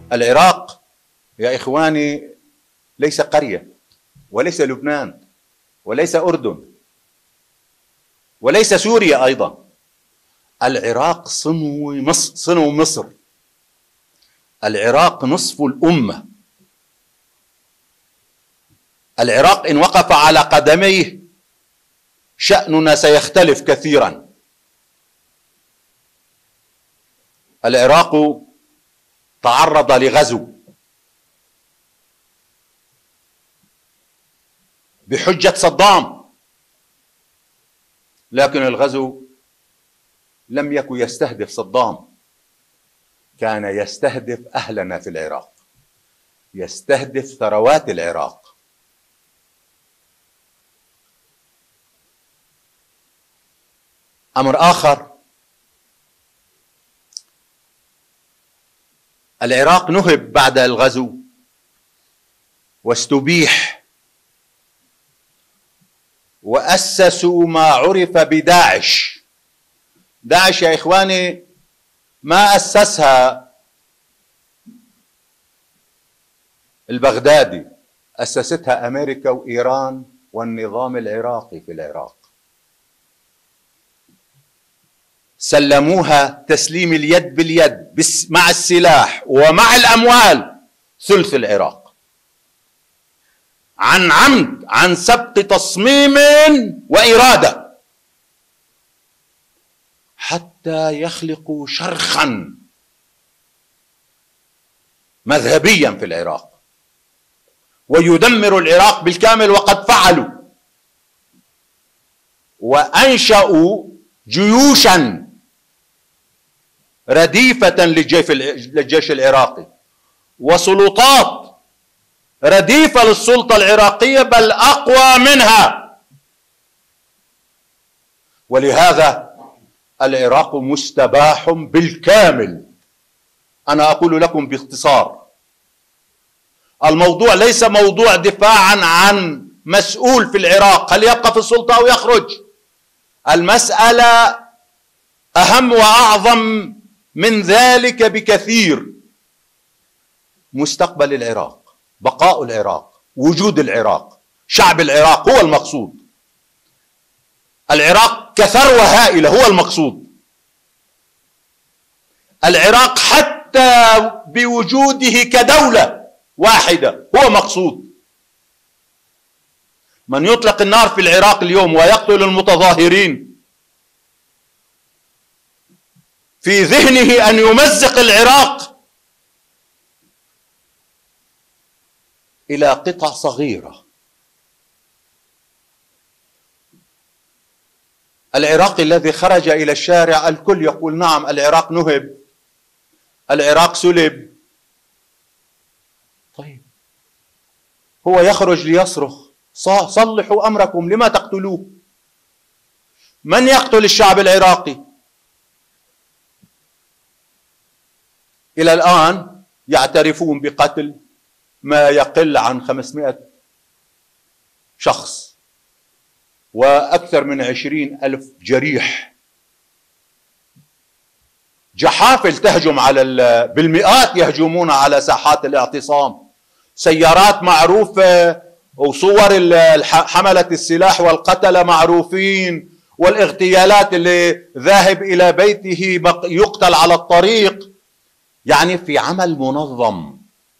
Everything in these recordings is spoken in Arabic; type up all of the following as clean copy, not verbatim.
العراق يا إخواني ليس قرية، وليس لبنان، وليس أردن، وليس سوريا أيضا. العراق صنو مصر. العراق نصف الأمة. العراق إن وقف على قدميه شأننا سيختلف كثيرا. العراق تعرض لغزو بحجة صدام، لكن الغزو لم يكن يستهدف صدام، كان يستهدف أهلنا في العراق، يستهدف ثروات العراق. أمر آخر، العراق نهب بعد الغزو واستبيح، وأسسوا ما عرف بداعش. داعش يا إخواني ما أسسها البغدادي، أسستها أمريكا وإيران والنظام العراقي في العراق. سلموها تسليم اليد باليد مع السلاح ومع الأموال ثلث العراق، عن عمد، عن سبق تصميم وإرادة، حتى يخلقوا شرخا مذهبيا في العراق ويدمروا العراق بالكامل، وقد فعلوا. وأنشأوا جيوشا رديفة للجيش العراقي، وسلطات رديفة للسلطة العراقية، بل أقوى منها. ولهذا العراق مستباح بالكامل. أنا أقول لكم باختصار، الموضوع ليس موضوع دفاعا عن مسؤول في العراق هل يبقى في السلطة أو يخرج. المسألة أهم وأعظم من ذلك بكثير. مستقبل العراق، بقاء العراق، وجود العراق، شعب العراق هو المقصود. العراق كثروة هائلة هو المقصود. العراق حتى بوجوده كدولة واحدة هو مقصود. من يطلق النار في العراق اليوم ويقتل المتظاهرين في ذهنه أن يمزق العراق إلى قطع صغيرة. العراقي الذي خرج إلى الشارع الكل يقول نعم العراق نهب، العراق سلب. طيب هو يخرج ليصرخ صلحوا أمركم، لما تقتلوه؟ من يقتل الشعب العراقي؟ إلى الآن يعترفون بقتل ما يقل عن 500 شخص وأكثر من 20,000 جريح. جحافل تهجم على بالمئات يهجمون على ساحات الاعتصام، سيارات معروفة وصور حملة السلاح والقتلة معروفين، والاغتيالات اللي ذاهب إلى بيته يقتل على الطريق. يعني في عمل منظم،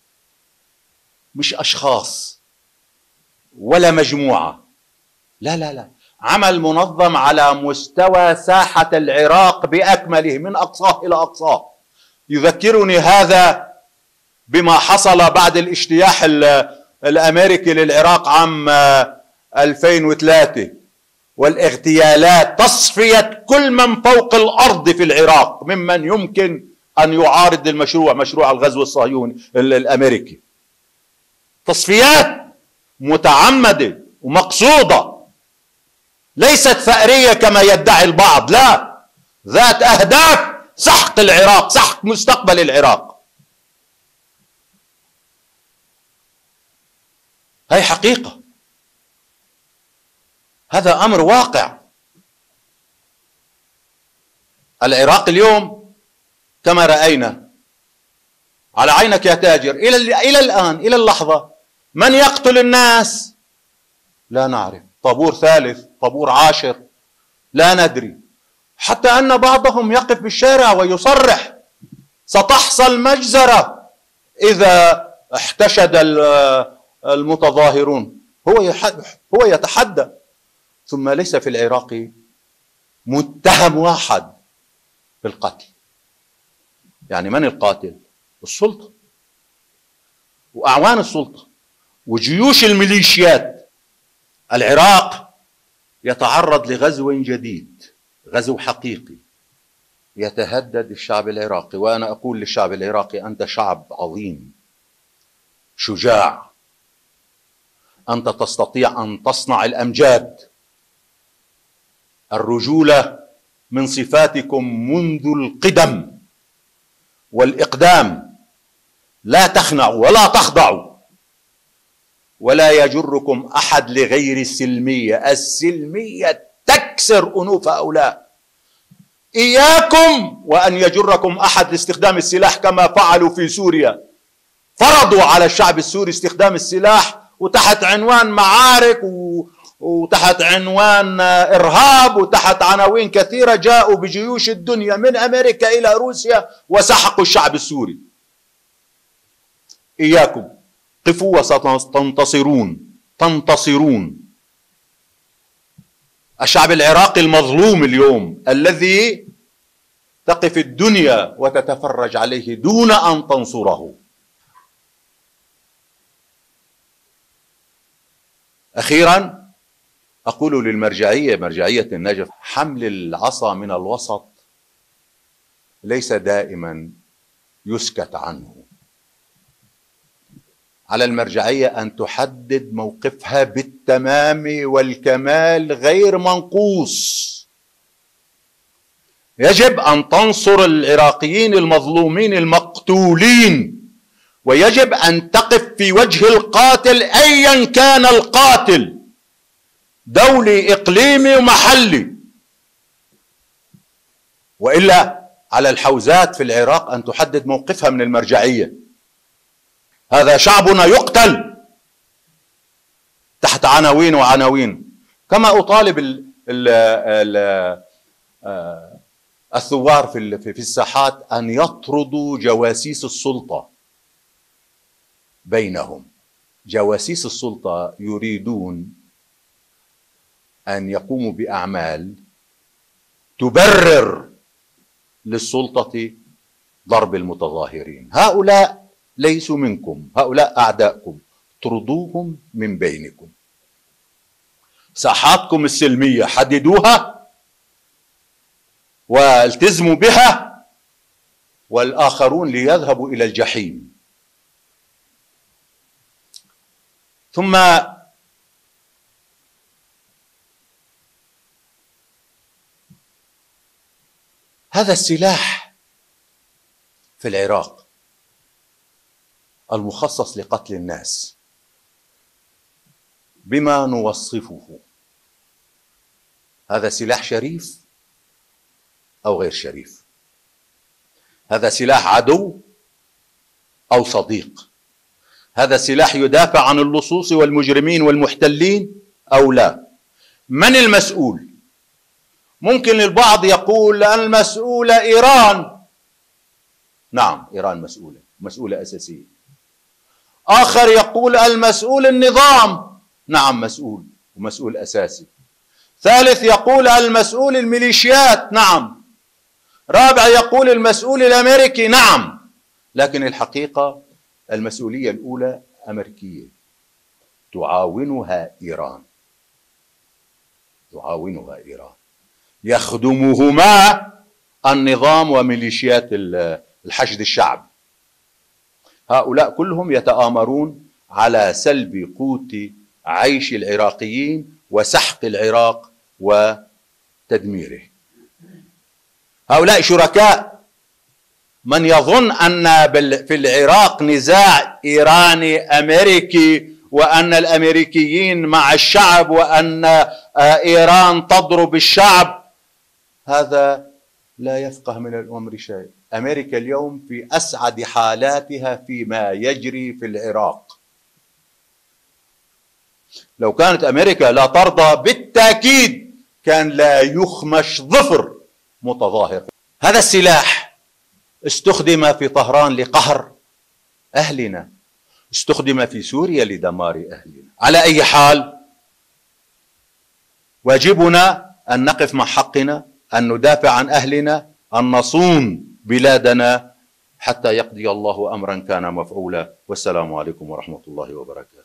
مش أشخاص ولا مجموعة، لا لا لا، عمل منظم على مستوى ساحة العراق بأكمله من أقصاه إلى أقصاه. يذكرني هذا بما حصل بعد الاجتياح الأمريكي للعراق عام 2003 والاغتيالات، تصفية كل من فوق الأرض في العراق ممن يمكن أن يعارض المشروع، مشروع الغزو الصهيوني الأمريكي. تصفيات متعمدة ومقصودة، ليست ثأرية كما يدعي البعض، لا، ذات أهداف سحق العراق، سحق مستقبل العراق. هي حقيقة، هذا أمر واقع. العراق اليوم كما رأينا على عينك يا تاجر. إلى الآن، إلى اللحظة، من يقتل الناس؟ لا نعرف. طابور ثالث، طابور عاشر، لا ندري. حتى أن بعضهم يقف بالشارع ويصرح ستحصل مجزرة إذا احتشد المتظاهرون. هو يتحدى. ثم ليس في العراق متهم واحد بالقتل. يعني من القاتل؟ السلطة وأعوان السلطة وجيوش الميليشيات. العراق يتعرض لغزو جديد، غزو حقيقي يتهدد الشعب العراقي. وأنا أقول للشعب العراقي: أنت شعب عظيم شجاع، أنت تستطيع أن تصنع الأمجاد. الرجولة من صفاتكم منذ القدم والإقدام. لا تخنعوا ولا تخضعوا، ولا يجركم أحد لغير السلمية. السلمية تكسر أنوف هؤلاء. إياكم وأن يجركم أحد لاستخدام السلاح كما فعلوا في سوريا. فرضوا على الشعب السوري استخدام السلاح، وتحت عنوان معارك وتحت عنوان إرهاب وتحت عناوين كثيرة جاءوا بجيوش الدنيا من أمريكا إلى روسيا وسحقوا الشعب السوري. إياكم، قفوا وستنتصرون. تنتصرون. الشعب العراقي المظلوم اليوم الذي تقف الدنيا وتتفرج عليه دون أن تنصره. أخيرا أقول للمرجعية، مرجعية النجف: حمل العصا من الوسط ليس دائما يسكت عنه. على المرجعية أن تحدد موقفها بالتمام والكمال غير منقوص. يجب أن تنصر العراقيين المظلومين المقتولين، ويجب أن تقف في وجه القاتل أيا كان القاتل، دولي إقليمي ومحلي. وإلا على الحوزات في العراق أن تحدد موقفها من المرجعية. هذا شعبنا يقتل تحت عناوين وعناوين. كما أطالب الثوار في الساحات أن يطردوا جواسيس السلطة بينهم. جواسيس السلطة يريدون أن يقوموا بأعمال تبرر للسلطة ضرب المتظاهرين. هؤلاء ليسوا منكم، هؤلاء أعداءكم، طردوهم من بينكم. ساحاتكم السلمية حددوها والتزموا بها، والآخرون ليذهبوا إلى الجحيم. ثم هذا السلاح في العراق المخصص لقتل الناس بما نوصفه، هذا سلاح شريف أو غير شريف؟ هذا سلاح عدو أو صديق؟ هذا سلاح يدافع عن اللصوص والمجرمين والمحتلين أو لا؟ من المسؤول؟ ممكن البعض يقول المسؤولة إيران. نعم، إيران مسؤولة، مسؤولة أساسية. آخر يقول المسؤول النظام. نعم، مسؤول ومسؤول أساسي. ثالث يقول المسؤول الميليشيات. نعم. رابع يقول المسؤول الأمريكي. نعم. لكن الحقيقة المسؤولية الأولى أمريكية، تعاونها إيران، تعاونها إيران، يخدمهما النظام وميليشيات الحشد الشعبي. هؤلاء كلهم يتآمرون على سلب قوت عيش العراقيين وسحق العراق وتدميره. هؤلاء شركاء. من يظن أن في العراق نزاع إيراني أمريكي وأن الأمريكيين مع الشعب وأن إيران تضرب الشعب، هذا لا يفقه من الأمر شيء. أمريكا اليوم في أسعد حالاتها فيما يجري في العراق. لو كانت أمريكا لا ترضى بالتأكيد كان لا يخمش ظفر متظاهر. هذا السلاح استخدم في طهران لقهر أهلنا، استخدم في سوريا لدمار أهلنا. على أي حال واجبنا أن نقف مع حقنا، أن ندافع عن أهلنا، أن نصون بلادنا حتى يقضي الله أمرا كان مفعولا. والسلام عليكم ورحمة الله وبركاته.